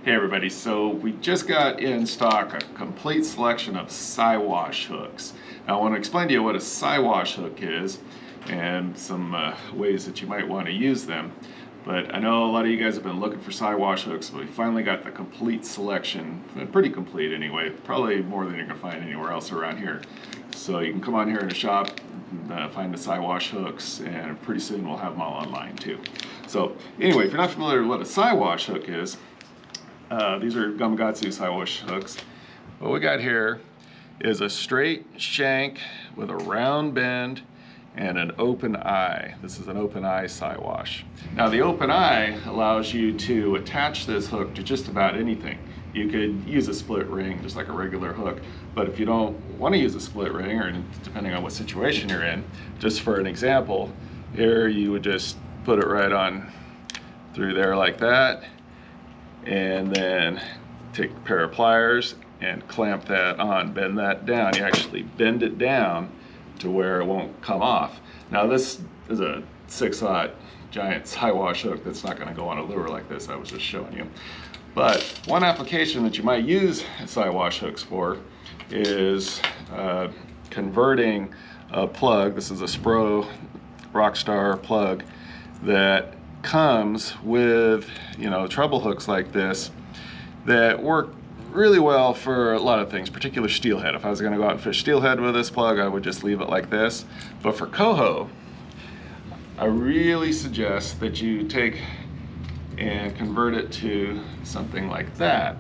Hey everybody, so we just got in stock a complete selection of Siwash hooks. Now I want to explain to you what a Siwash hook is and some ways that you might want to use them. But I know a lot of you guys have been looking for Siwash hooks, but we finally got the complete selection, pretty complete anyway, probably more than you're going to find anywhere else around here. So you can come on here in the shop, find the Siwash hooks, and pretty soon we'll have them all online too. So anyway, if you're not familiar with what a Siwash hook is, these are Gamakatsu Siwash hooks. What we got here is a straight shank with a round bend and an open eye. This is an open eye Siwash. Now the open eye allows you to attach this hook to just about anything. You could use a split ring just like a regular hook, but if you don't want to use a split ring, or depending on what situation you're in, just for an example, here you would just put it right on through there like that, and then take a pair of pliers and clamp that on, bend that down. You actually bend it down to where it won't come off. Now this is a 6/0 giant Siwash hook that's not going to go on a lure like this. I was just showing you. But one application that you might use Siwash hooks for is converting a plug. This is a Spro Rockstar plug that comes with, you know, treble hooks like this that work really well for a lot of things, particularly steelhead. If I was going to go out and fish steelhead with this plug, I would just leave it like this. But for coho, I really suggest that you take and convert it to something like that.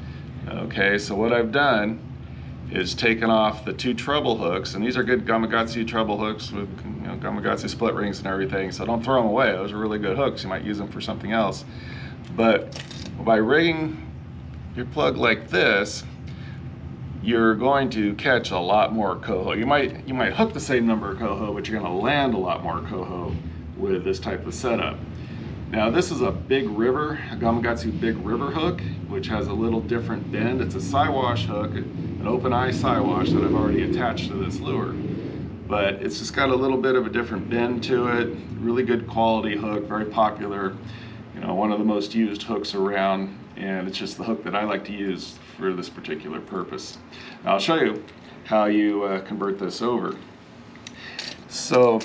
Okay, so what I've done is taken off the two treble hooks, and these are good Gamakatsu treble hooks with, you know, Gamakatsu split rings and everything, so don't throw them away. Those are really good hooks. You might use them for something else. But by rigging your plug like this, you're going to catch a lot more coho. You might hook the same number of coho, but you're going to land a lot more coho with this type of setup. Now this is a big river, a Gamakatsu big river hook, which has a little different bend. It's a Siwash hook, an open eye Siwash that I've already attached to this lure. But it's just got a little bit of a different bend to it. Really good quality hook, very popular. You know, one of the most used hooks around, and it's just the hook that I like to use for this particular purpose. Now I'll show you how you convert this over. So,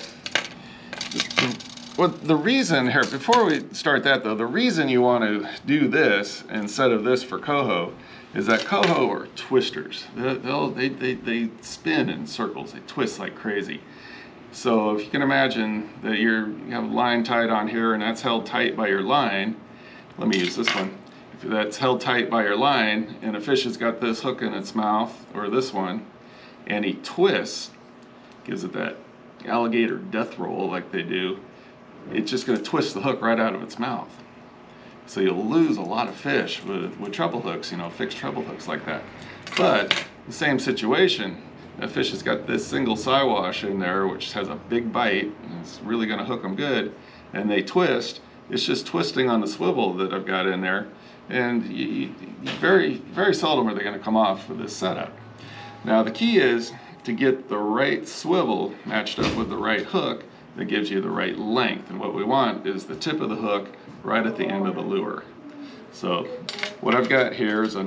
well, the reason here, before we start that though, the reason you want to do this instead of this for coho is that coho are twisters. They spin in circles, they twist like crazy. So if you can imagine that you have a line tied on here and that's held tight by your line, let me use this one. If that's held tight by your line and a fish has got this hook in its mouth, or this one, and he twists, gives it that alligator death roll like they do, it's just going to twist the hook right out of its mouth. So you'll lose a lot of fish with treble hooks, you know, fixed treble hooks like that. But the same situation, that fish has got this single Siwash in there, which has a big bite, and it's really going to hook them good, and they twist. It's just twisting on the swivel that I've got in there, and very, very seldom are they going to come off with this setup. Now the key is to get the right swivel matched up with the right hook that gives you the right length, and what we want is the tip of the hook right at the end of the lure. So what I've got here is a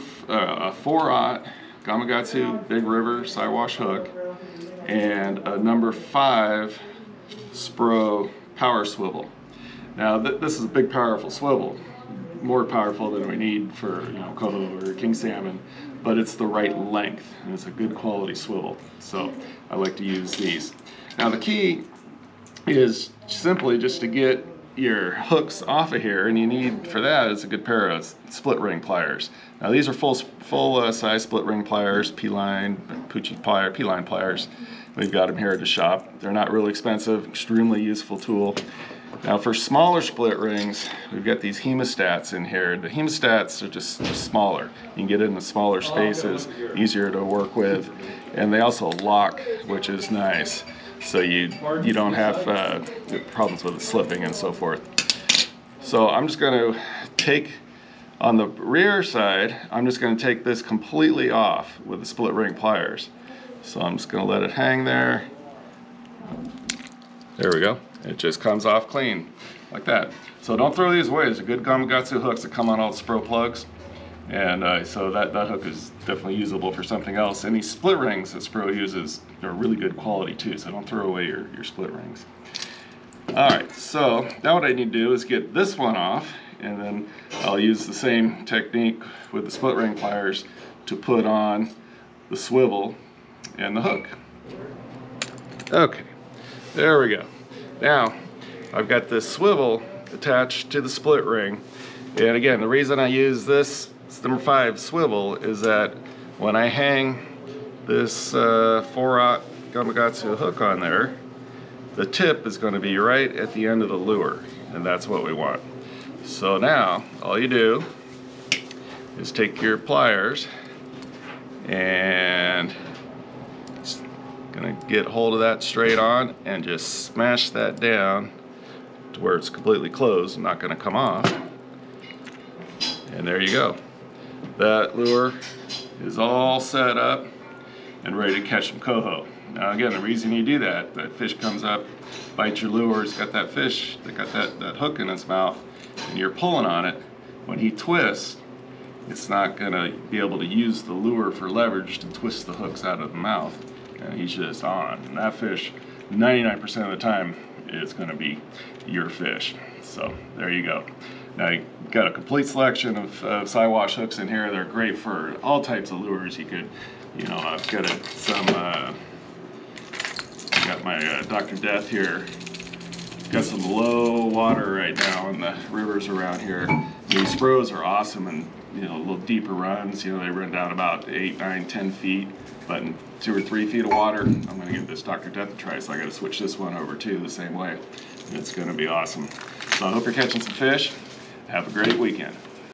4/0 Gamakatsu Big River Siwash hook and a number 5 Spro power swivel. Now this is a big powerful swivel, more powerful than we need for, you know, coho or king salmon, but it's the right length and it's a good quality swivel, so I like to use these. Now the key is simply just to get your hooks off of here, and you need for that is a good pair of split ring pliers. Now these are full size split ring pliers, P-line, P-line pliers. We've got them here at the shop. They're not really expensive, extremely useful tool. Now for smaller split rings, we've got these hemostats in here. The hemostats are just smaller. You can get it in the smaller spaces, easier to work with, and they also lock, which is nice. So you don't have problems with it slipping and so forth. So I'm just going to take, on the rear side, I'm just going to take this completely off with the split ring pliers. So I'm just going to let it hang there. There we go. It just comes off clean. like that. So don't throw these away. There's a good Gamakatsu hooks that come on all the Spro plugs. And so that hook is definitely usable for something else. And these split rings that Spro uses are really good quality too, so don't throw away your split rings. Alright, so now what I need to do is get this one off, and then I'll use the same technique with the split ring pliers to put on the swivel and the hook. Okay, there we go. Now, I've got this swivel attached to the split ring, and again, the reason I use this number 5 swivel is that when I hang this 4/0 Gamakatsu hook on there, the tip is going to be right at the end of the lure, and that's what we want. So now, all you do is take your pliers and just gonna get hold of that straight on and just smash that down to where it's completely closed and not gonna come off. And there you go. That lure is all set up and ready to catch some coho. Now again, the reason you do that fish comes up, bites your lure, it's got that fish, that got that hook in its mouth, and you're pulling on it. When he twists, it's not gonna be able to use the lure for leverage to twist the hooks out of the mouth. And he's just on. And that fish, 99% of the time, is gonna be your fish. So there you go. Now you got a complete selection of Siwash hooks in here. They're great for all types of lures. You could, I've got got my Dr. Death here. Got some low water right now in the rivers around here. These Spros are awesome, and a little deeper runs. They run down about 8, 9, 10 feet. But in 2 or 3 feet of water, I'm going to give this Dr. Death a try. So I got to switch this one over too the same way. It's going to be awesome. So I hope you're catching some fish. Have a great weekend.